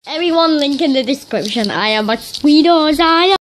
Everyone, link in the description. I am mosquitos.